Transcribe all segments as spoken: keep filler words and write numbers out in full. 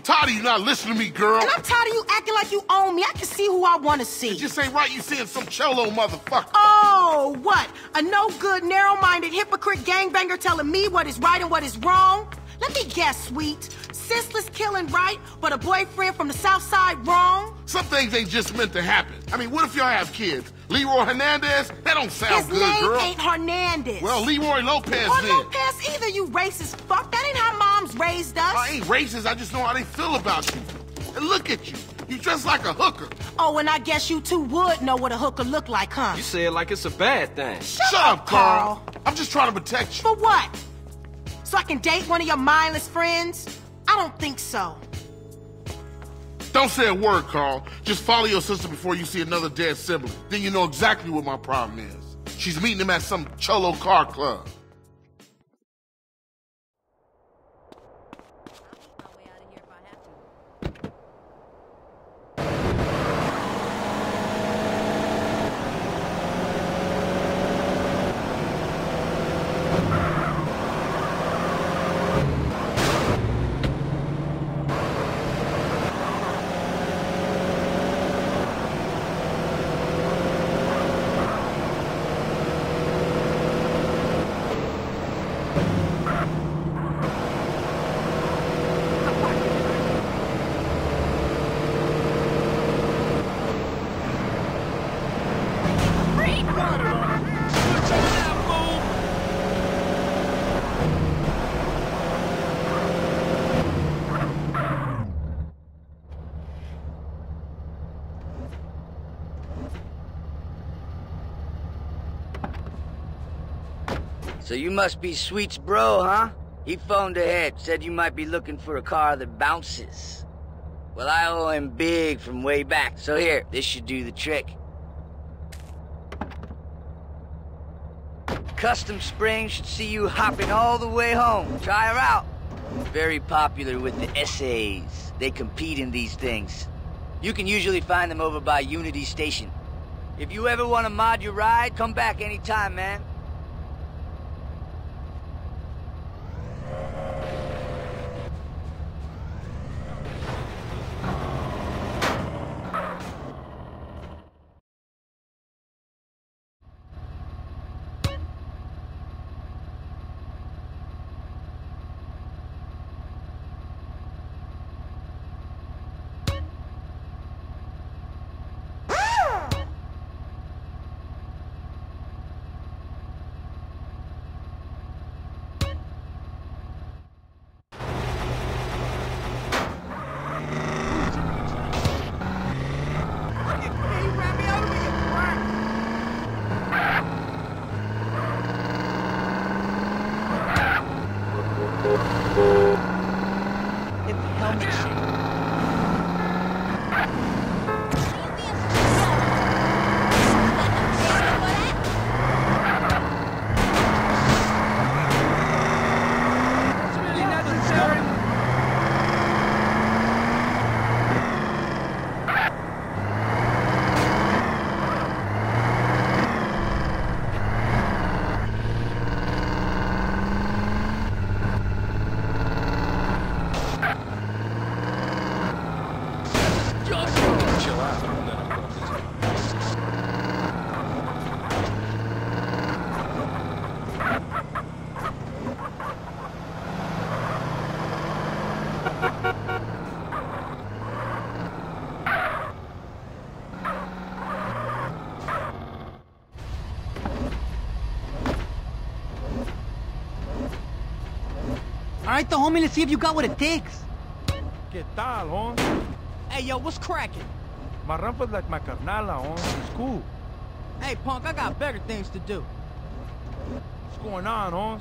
tired of you not listening to me, girl. And I'm tired of you acting like you own me. I can see who I want to see. It just ain't right you seeing some cello motherfucker. Oh, what? A no-good, narrow-minded, hypocrite gangbanger telling me what is right and what is wrong? Let me guess, sweet. Senseless killing right, but a boyfriend from the south side wrong? Some things ain't just meant to happen. I mean, what if y'all have kids? Leroy Hernandez? That don't sound His good, name girl. ain't Hernandez. Well, Leroy Lopez or then. Lopez either, you racist fuck. That ain't how moms raised us. I ain't racist. I just know how they feel about you. And look at you. You dress like a hooker. Oh, and I guess you two would know what a hooker look like, huh? You say it like it's a bad thing. Shut, Shut up, up, Carl. Carl. I'm just trying to protect you. For what? So I can date one of your mindless friends? I don't think so. Don't say a word, Carl. Just follow your sister before you see another dead sibling. Then you know exactly what my problem is. She's meeting him at some cholo car club. So you must be Sweet's bro, huh? He phoned ahead, said you might be looking for a car that bounces. Well, I owe him big from way back, so here, this should do the trick. Custom Spring should see you hopping all the way home. Try her out. Very popular with the S As. They compete in these things. You can usually find them over by Unity Station. If you ever want to mod your ride, come back anytime, man. Alright, the homie, let's see if you got what it takes. ¿Qué tal, Holmes? Hey, yo, what's cracking? My rampa's like my carnala, Holmes. It's cool. Hey, punk, I got better things to do. What's going on, Holmes?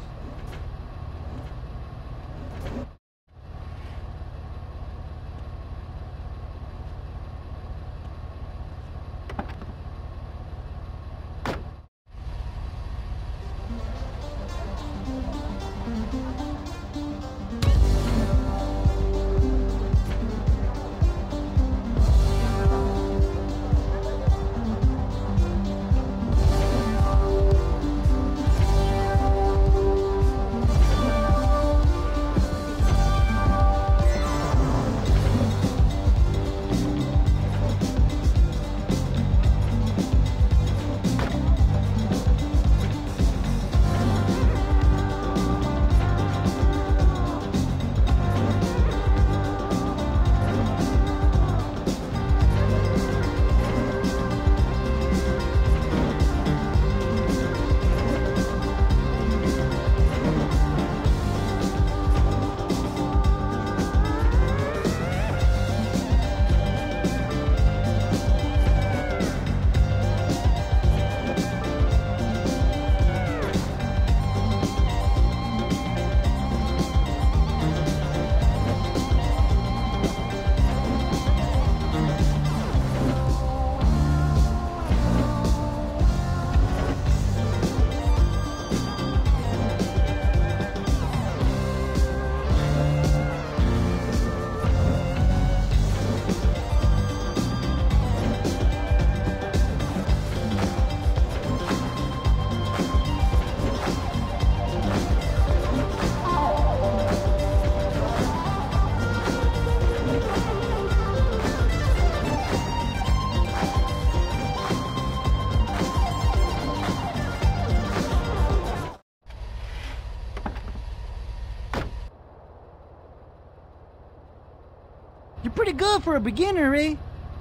You're pretty good for a beginner, eh?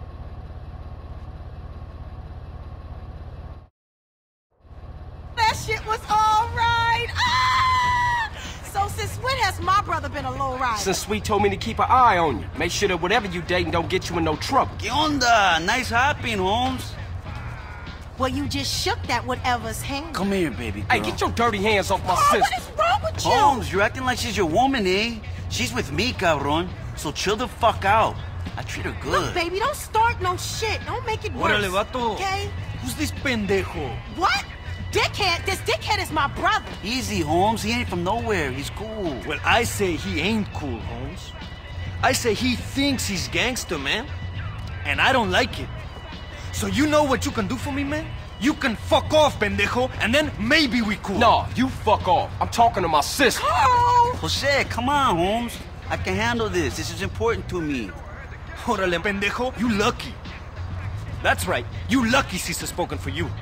That shit was all right. Ah! So since when has my brother been a low rider? Since Sweet told me to keep an eye on you. Make sure that whatever you dating don't get you in no trouble. ¿Qué onda? Nice hopping, Holmes. Well, you just shook that whatever's hand. Come here, baby girl. Hey, get your dirty hands off my Oh, sister. what is wrong with you? Holmes, you're acting like she's your woman, eh? She's with me, cabron. So chill the fuck out. I treat her good. Look, baby, don't start no shit. Don't make it worse. Órale, vato. Okay? Who's this pendejo? What? Dickhead? This dickhead is my brother. Easy, Holmes. He ain't from nowhere. He's cool. Well, I say he ain't cool, Holmes. I say he thinks he's gangster, man. And I don't like it. So you know what you can do for me, man? You can fuck off, pendejo, and then maybe we cool. No, you fuck off. I'm talking to my sister. Oh! Jose, come on, Holmes. I can handle this. This is important to me. Órale, pendejo, you lucky. That's right, you lucky Cesar spoken for you.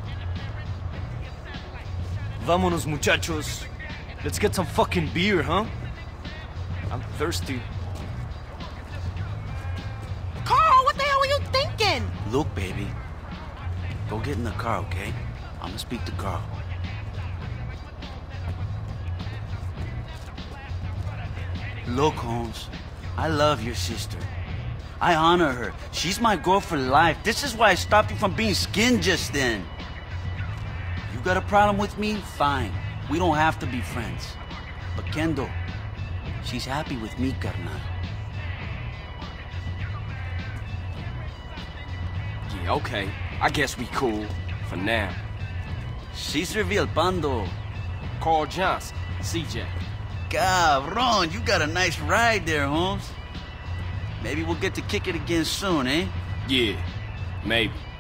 Vámonos, muchachos. Let's get some fucking beer, huh? I'm thirsty. Carl, what the hell were you thinking? Look, baby. Go get in the car, okay? I'm gonna speak to Carl. Look, Holmes. I love your sister. I honor her. She's my girl for life. This is why I stopped you from being skinned just then. You got a problem with me? Fine. We don't have to be friends. But Kendo, she's happy with me, carnal. Yeah, okay. I guess we cool. For now. Cesar Villalpando. Carl Johnson. C J. Cabron, you got a nice ride there, Holmes. Maybe we'll get to kick it again soon, eh? Yeah, maybe.